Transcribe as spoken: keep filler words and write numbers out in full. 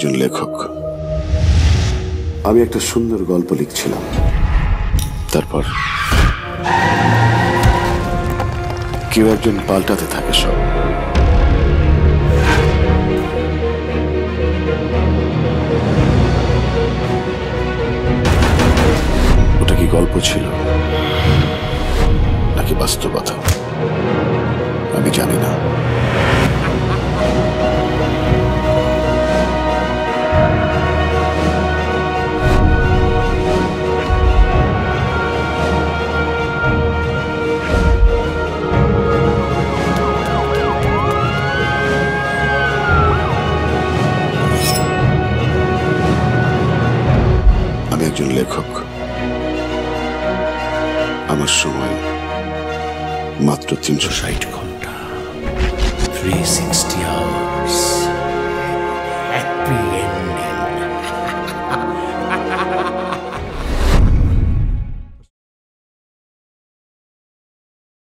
একজন লেখক। আমি একটা সুন্দর গল্প লিখছিলাম, তারপর কেউ একজন পাল্টাতে থাকে সব। ওটা কি গল্প ছিল নাকি বাস্তবতা আমি জানি না। আমি একজন লেখক, আমার সময় মাত্র তিনশো ষাট ঘন্টা, থ্রি সিক্সটি আওয়ার।